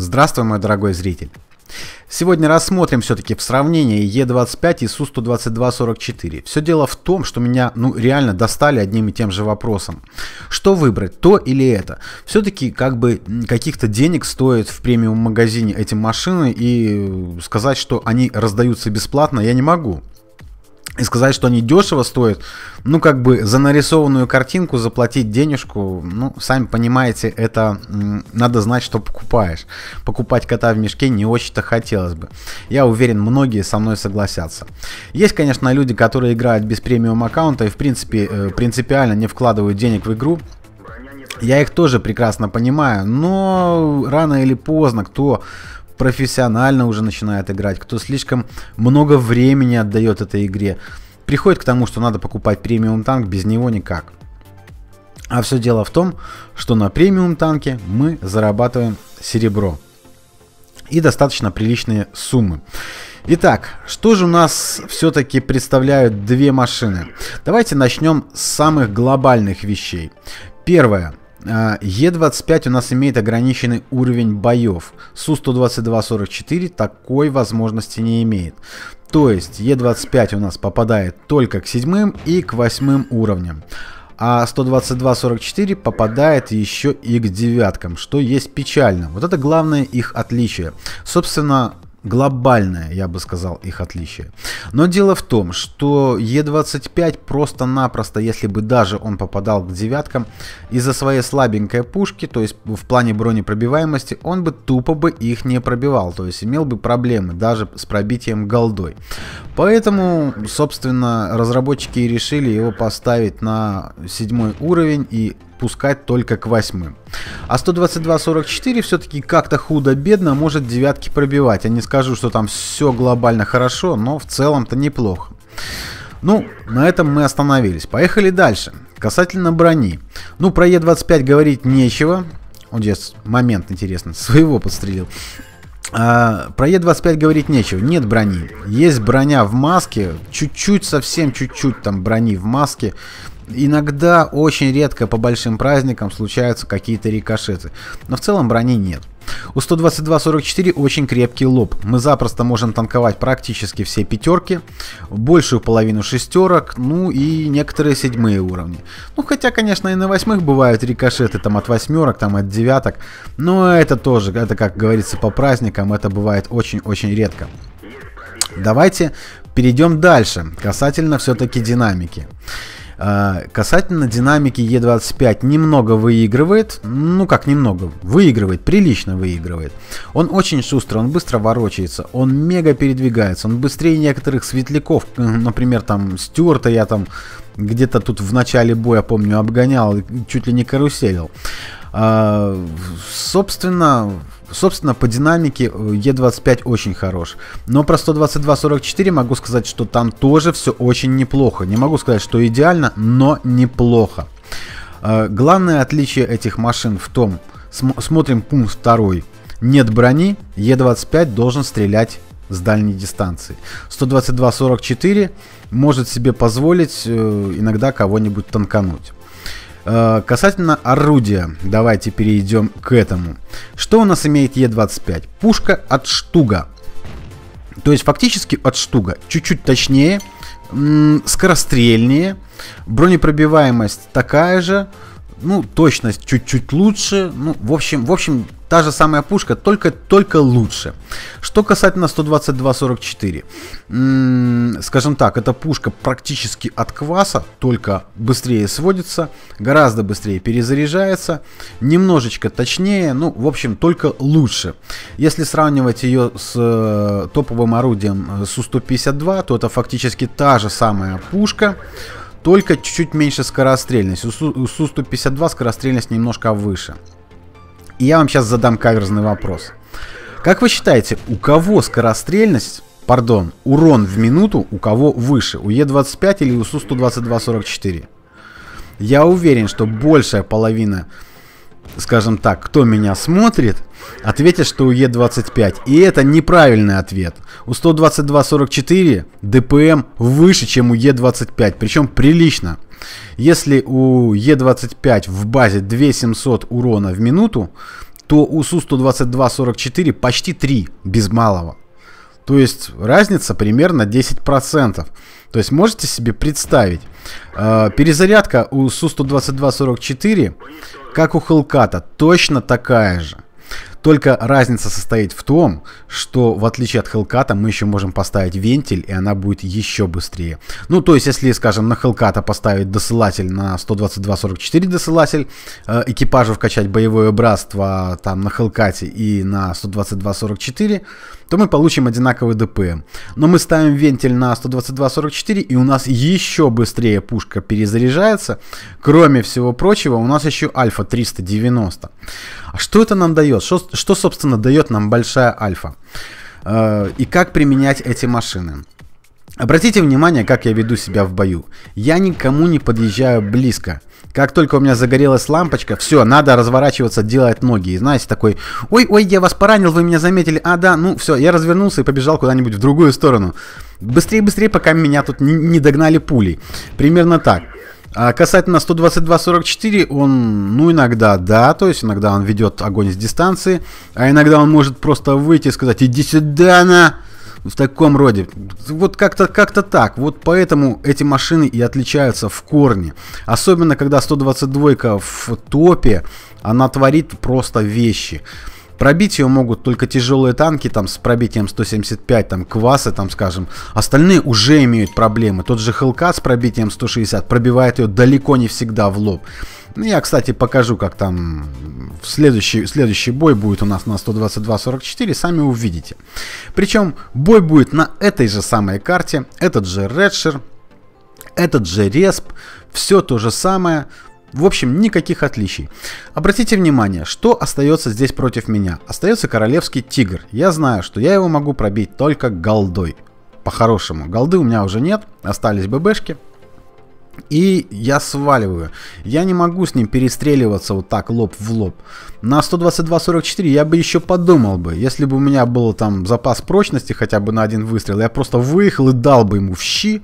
Здравствуй, мой дорогой зритель. Сегодня рассмотрим все-таки в сравнении Е25 и Су-122-44. Все дело в том, что меня реально достали одним и тем же вопросом. Что выбрать, то или это? Все-таки каких-то денег стоит в премиум магазине эти машины, и сказать, что они раздаются бесплатно, я не могу. И сказать, что они дешево стоят, за нарисованную картинку заплатить денежку, сами понимаете, это надо знать, что покупаешь. Покупать кота в мешке не очень-то хотелось бы. Я уверен, многие со мной согласятся. Есть, конечно, люди, которые играют без премиум аккаунта и, в принципе, принципиально не вкладывают денег в игру. Я их тоже прекрасно понимаю, но рано или поздно кто профессионально уже начинает играть, кто слишком много времени отдает этой игре, приходит к тому, что надо покупать премиум танк, без него никак. А все дело в том, что на премиум танке мы зарабатываем серебро и достаточно приличные суммы. Итак, что же у нас все-таки представляют две машины? Давайте начнем с самых глобальных вещей. Первое. Е25 у нас имеет ограниченный уровень боев. Су-122-44 такой возможности не имеет. То есть Е25 у нас попадает только к 7 и к 8 уровням. А 122-44 попадает еще и к 9, что есть печально. Вот это главное их отличие. Собственно, глобальное, я бы сказал, их отличие. Но дело в том, что Е25 просто-напросто, если бы даже он попадал к 9, из-за своей слабенькой пушки, то есть в плане бронепробиваемости, он бы тупо их не пробивал, то есть имел бы проблемы даже с пробитием голдой. Поэтому, собственно, разработчики и решили его поставить на 7 уровень и пускать только к 8. А 122-44 все-таки как-то худо-бедно может 9 пробивать. Я не скажу, что там все глобально хорошо, но в целом-то неплохо. На этом мы остановились. Поехали дальше. Касательно брони. Про Е25 говорить нечего. Вот здесь момент интересный. Своего подстрелил. Про Е25 говорить нечего. Нет брони. Есть броня в маске. Чуть-чуть, совсем чуть-чуть там брони в маске. Иногда, очень редко по большим праздникам случаются какие-то рикошеты. Но в целом брони нет. У 122-44 очень крепкий лоб. Мы запросто можем танковать практически все пятерки, большую половину шестерок, и некоторые 7 уровни. Хотя, конечно, и на 8 бывают рикошеты там от 8, там от 9. Но это тоже, это, как говорится, по праздникам, это бывает очень-очень редко. Давайте перейдем дальше, касательно все-таки динамики. Касательно динамики Е25 немного выигрывает, выигрывает, прилично выигрывает. Он очень шустрый, он быстро ворочается, он мега передвигается, он быстрее некоторых светляков, например, там Стюарта я там где-то тут в начале боя, помню, обгонял, чуть ли не каруселил. Собственно, по динамике Е25 очень хорош. Но про 122-44 могу сказать, что там тоже все очень неплохо. Не могу сказать, что идеально, но неплохо. Главное отличие этих машин в том, смотрим пункт 2. Нет брони, Е25 должен стрелять с дальней дистанции. 122-44 может себе позволить иногда кого-нибудь танкануть. Касательно орудия, давайте перейдем к этому. Что у нас имеет Е25? Пушка от Штуга. То есть фактически от Штуга. Чуть-чуть точнее, скорострельнее, бронепробиваемость такая же, точность чуть-чуть лучше. В общем, та же самая пушка, только лучше. Что касательно 122-44, скажем так, эта пушка практически от кваса, только быстрее сводится, гораздо быстрее перезаряжается, немножечко точнее, в общем, только лучше. Если сравнивать ее с топовым орудием Су-152, то это фактически та же самая пушка, только чуть-чуть меньше скорострельность. У Су-152 скорострельность немножко выше. И я вам сейчас задам каверзный вопрос. Как вы считаете, у кого скорострельность, урон в минуту, у кого выше? У Е25 или у Су-122-44? Я уверен, что большая половина, скажем так, кто меня смотрит, ответит, что у Е25. И это неправильный ответ. У 122-44 ДПМ выше, чем у Е25, причем прилично. Если у Е25 в базе 2700 урона в минуту, то у Су-122-44 почти 3, без малого. То есть разница примерно 10%. То есть можете себе представить, перезарядка у Су-122-44, как у Hellcat, точно такая же. Только разница состоит в том, что в отличие от Hellcat мы еще можем поставить вентиль, и она будет еще быстрее. Ну, то есть, если, скажем, на Hellcat поставить досылатель, на 122-44 досылатель, экипажу вкачать боевое братство там на Hellcat и на 122-44, то мы получим одинаковый ДПМ. Но мы ставим вентиль на 122-44, и у нас еще быстрее пушка перезаряжается. Кроме всего прочего, у нас еще Альфа 390. А что это нам дает? Что, собственно, дает нам большая Альфа? И как применять эти машины? Обратите внимание, как я веду себя в бою. Я никому не подъезжаю близко. Как только у меня загорелась лампочка, все, надо разворачиваться, делать ноги. И знаете, такой, ой, я вас поранил, вы меня заметили. А, да, ну все, я развернулся и побежал куда-нибудь в другую сторону. Быстрее, пока меня тут не догнали пулей. Примерно так. А касательно 122-44, он, ну, иногда, да, то есть иногда он ведет огонь с дистанции, а иногда он может просто выйти и сказать, иди сюда, на... В таком роде. Вот как-то так. Вот поэтому эти машины и отличаются в корне. Особенно, когда 122 в топе, она творит просто вещи. Пробить ее могут только тяжелые танки там с пробитием 175, там квасы, там скажем. Остальные уже имеют проблемы. Тот же Hellcat с пробитием 160 пробивает ее далеко не всегда в лоб. Ну, я, кстати, покажу, как там следующий бой будет у нас на 122-44, сами увидите. Причем бой будет на этой же самой карте, этот же Редшир, этот же Респ, все то же самое. В общем, никаких отличий. Обратите внимание, что остается здесь против меня. Остается королевский тигр. Я знаю, что я его могу пробить только голдой. По-хорошему. Голды у меня уже нет, остались ББшки. И я сваливаю. Я не могу с ним перестреливаться вот так лоб в лоб. На 122-44 я бы еще подумал бы. Если бы у меня был там запас прочности хотя бы на один выстрел, я просто выехал и дал бы ему в щи.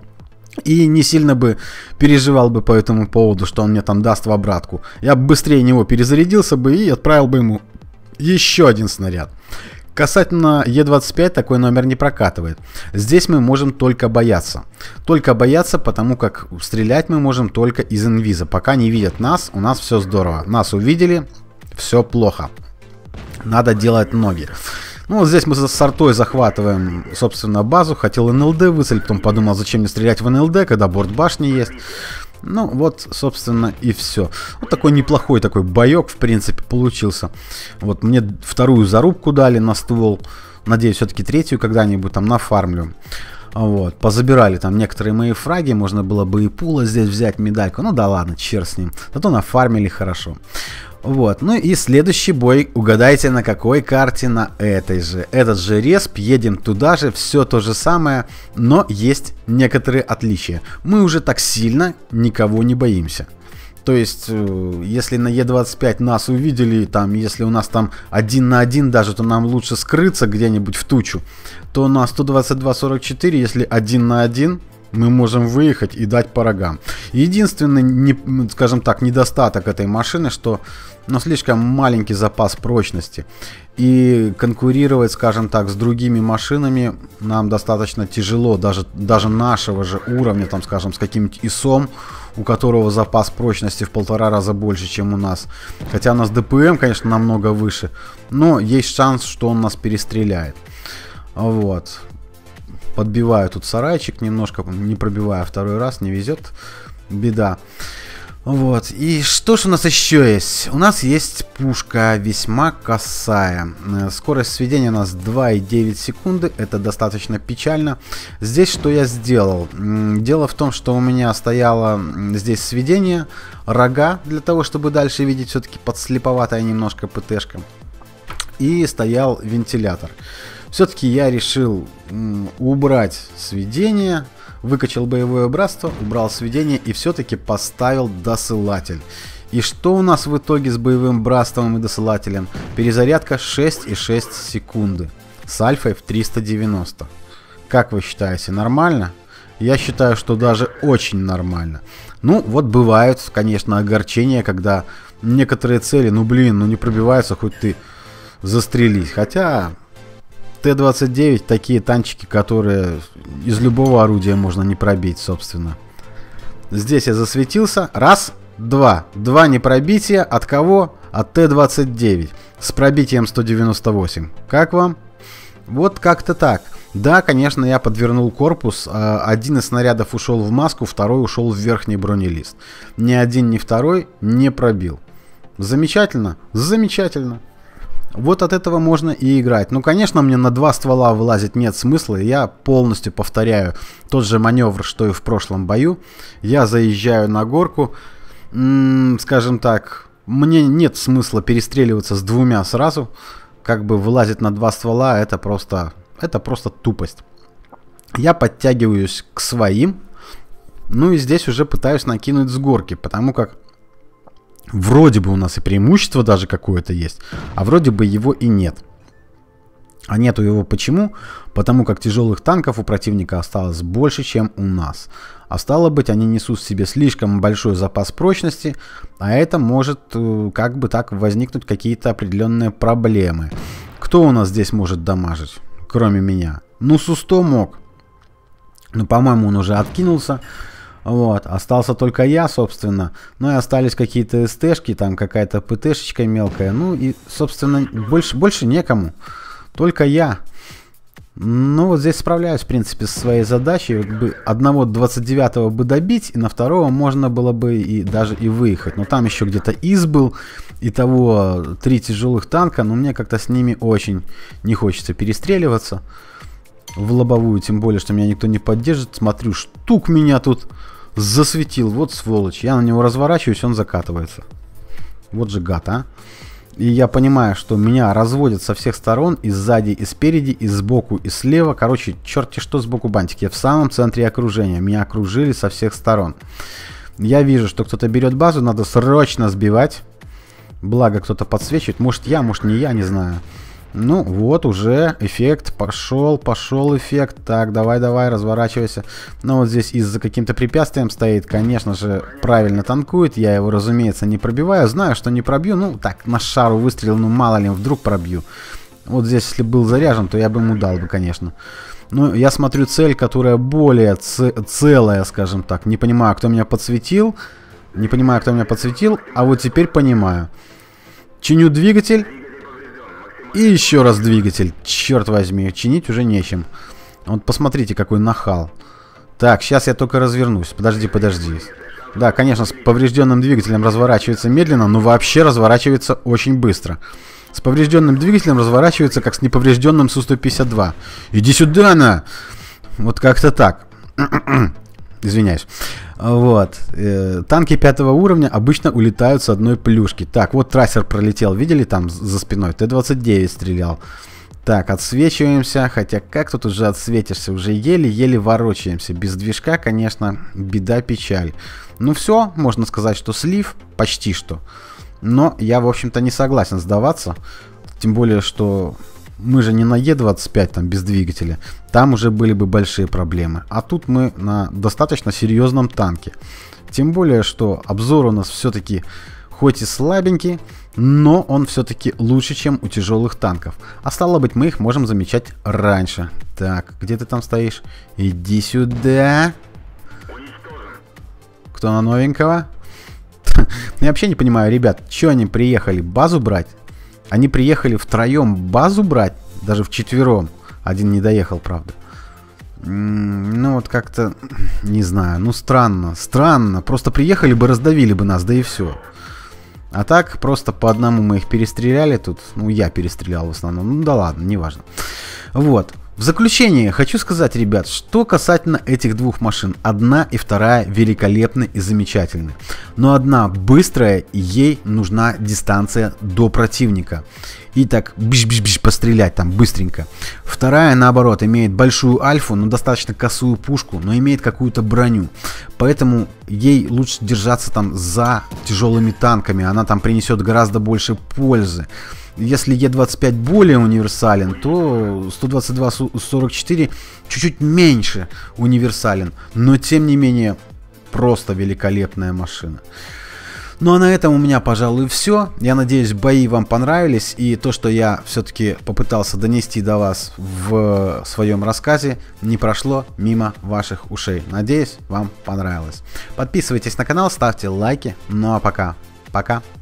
И не сильно бы переживал бы по этому поводу, что он мне там даст в обратку. Я бы быстрее него перезарядился бы и отправил бы ему еще один снаряд. Касательно Е25 такой номер не прокатывает. Здесь мы можем только бояться. Только бояться, потому как стрелять мы можем только из инвиза. Пока не видят нас, у нас все здорово. Нас увидели, все плохо. Надо делать ноги. Ну, вот здесь мы с артой захватываем, собственно, базу. Хотел НЛД выцелить, потом подумал, зачем мне стрелять в НЛД, когда борт башни есть. Ну, вот, собственно, и все. Вот такой неплохой такой боек, в принципе, получился. Вот, мне вторую зарубку дали на ствол. Надеюсь, все-таки третью когда-нибудь там нафармлю. Вот, позабирали там некоторые мои фраги. Можно было бы и пула здесь взять, медальку. Ну да ладно, черт с ним. Зато нафармили хорошо. Вот, ну и следующий бой, угадайте на какой карте, на этой же. Этот же респ, едем туда же, все то же самое, но есть некоторые отличия. Мы уже так сильно никого не боимся. То есть, если на Е25 нас увидели, там, если у нас там 1 на 1 даже, то нам лучше скрыться где-нибудь в тучу. То на 122-44, если 1 на 1... мы можем выехать и дать по рогам. Единственный, скажем так, недостаток этой машины, что слишком маленький запас прочности. И конкурировать, скажем так, с другими машинами нам достаточно тяжело. Даже нашего же уровня, там, скажем, с каким-нибудь ИСом, у которого запас прочности в 1,5 раза больше, чем у нас. Хотя у нас ДПМ, конечно, намного выше. Но есть шанс, что он нас перестреляет. Вот. Подбиваю тут сарайчик немножко, не пробиваю второй раз, не везет, беда. Вот, и что ж у нас еще есть? У нас есть пушка весьма косая. Скорость сведения у нас 2,9 секунды, это достаточно печально. Здесь что я сделал? Дело в том, что у меня стояло здесь сведение, рога, для того, чтобы дальше видеть, все-таки подслеповатая немножко ПТшка. И стоял вентилятор. Все-таки я решил убрать сведение, выкачал боевое братство, убрал сведение и все-таки поставил досылатель. И что у нас в итоге с боевым братством и досылателем? Перезарядка 6,6 секунды с альфой в 390. Как вы считаете, нормально? я считаю, что даже очень нормально. Ну, вот бывают, конечно, огорчения, когда некоторые цели, ну блин, ну не пробиваются, хоть ты застрелись. Хотя Т-29 такие танчики, которые из любого орудия можно не пробить, собственно. Здесь я засветился. Раз, два. Два непробития. От кого? От Т-29. С пробитием 198. Как вам? Вот как-то так. Да, конечно, я подвернул корпус. Один из снарядов ушел в маску, второй ушел в верхний бронелист. Ни один, ни второй не пробил. Замечательно? Замечательно. Вот от этого можно и играть. Ну, конечно, мне на два ствола вылазить нет смысла. Я полностью повторяю тот же маневр, что и в прошлом бою. Я заезжаю на горку. Скажем так, мне нет смысла перестреливаться с двумя сразу. Как бы вылазить на два ствола, это просто тупость. Я подтягиваюсь к своим. Ну и здесь уже пытаюсь накинуть с горки, потому как вроде бы у нас и преимущество даже какое-то есть, а вроде бы его и нет. А нету его почему? Потому как тяжелых танков у противника осталось больше, чем у нас. А стало быть, они несут в себе слишком большой запас прочности, а это может как бы так возникнуть какие-то определенные проблемы. Кто у нас здесь может дамажить, кроме меня? Ну, Су-100 мог. Ну, по-моему, он уже откинулся. Вот, остался только я, собственно. Ну и остались какие-то СТшки, там какая-то ПТшечка мелкая. Ну и, собственно, больше некому. Только я. Ну вот здесь справляюсь, в принципе, со своей задачей. Вот бы одного 29-го бы добить, и на второго можно было бы и даже и выехать. Но там еще где-то ИС был. Итого 3 тяжелых танка. Но мне как-то с ними очень не хочется перестреливаться в лобовую. Тем более, что меня никто не поддержит. Смотрю, штук меня тут засветил. Вот сволочь. Я на него разворачиваюсь, он закатывается. Вот же гад, а. И я понимаю, что меня разводят со всех сторон. И сзади, и спереди, и сбоку, и слева. Короче, черти что сбоку бантик. Я в самом центре окружения. Меня окружили со всех сторон. Я вижу, что кто-то берет базу. Надо срочно сбивать. Благо кто-то подсвечивает. Может я, может не я, не знаю. Ну вот уже эффект пошел эффект. Так, давай, разворачивайся. Ну вот здесь из-за каким-то препятствием стоит, конечно же, правильно танкует. Я его, разумеется, не пробиваю. Знаю, что не пробью. Ну так, на шару выстрелил, ну мало ли, вдруг пробью. Вот здесь, если был заряжен, то я бы ему дал бы, конечно. Ну, я смотрю цель, которая более целая, скажем так. Не понимаю, кто меня подсветил. А вот теперь понимаю. Чиню двигатель. И еще раз двигатель. Черт возьми, чинить уже нечем. Вот посмотрите, какой нахал. Так, сейчас я только развернусь. Подожди. Да, конечно, с поврежденным двигателем разворачивается медленно, но вообще разворачивается очень быстро. С поврежденным двигателем разворачивается, как с неповрежденным Су-152. Иди сюда, на! Вот как-то так. Извиняюсь. Вот. Танки 5-го уровня обычно улетают с одной плюшки. Так, вот трассер пролетел. Видели там за спиной? Т-29 стрелял. Так, отсвечиваемся. Хотя как тут уже отсветишься? Уже еле-еле ворочаемся. Без движка, конечно, беда, печаль. Ну все, можно сказать, что слив. Почти что. Но я, в общем-то, не согласен сдаваться. Тем более, что мы же не на Е25 там без двигателя. Там уже были бы большие проблемы. А тут мы на достаточно серьезном танке. Тем более, что обзор у нас все-таки хоть и слабенький, но он все-таки лучше, чем у тяжелых танков. А стало быть, мы их можем замечать раньше. Так, где ты там стоишь? Иди сюда. Кто на новенького? Я вообще не понимаю, ребят, что они приехали? Базу брать? Они приехали втроем базу брать, даже вчетвером. Один не доехал, правда. Ну вот как-то, не знаю, ну странно. Просто приехали бы, раздавили бы нас, да и все. А так, просто по одному мы их перестреляли тут. Ну, я перестрелял в основном. Ну да ладно, неважно. Вот. В заключение хочу сказать, ребят, что касательно этих двух машин. Одна и вторая великолепны и замечательны. Но одна быстрая, и ей нужна дистанция до противника. И так биш-биш-биш пострелять там быстренько. Вторая, наоборот, имеет большую альфу, но достаточно косую пушку, но имеет какую-то броню. Поэтому ей лучше держаться там за тяжелыми танками. Она там принесет гораздо больше пользы. если Е25 более универсален, то 122-44 чуть-чуть меньше универсален, но тем не менее просто великолепная машина. Ну а на этом у меня, пожалуй, все. Я надеюсь, бои вам понравились, и то, что я все-таки попытался донести до вас в своем рассказе, не прошло мимо ваших ушей. Надеюсь, вам понравилось. Подписывайтесь на канал, ставьте лайки. Ну а пока. Пока.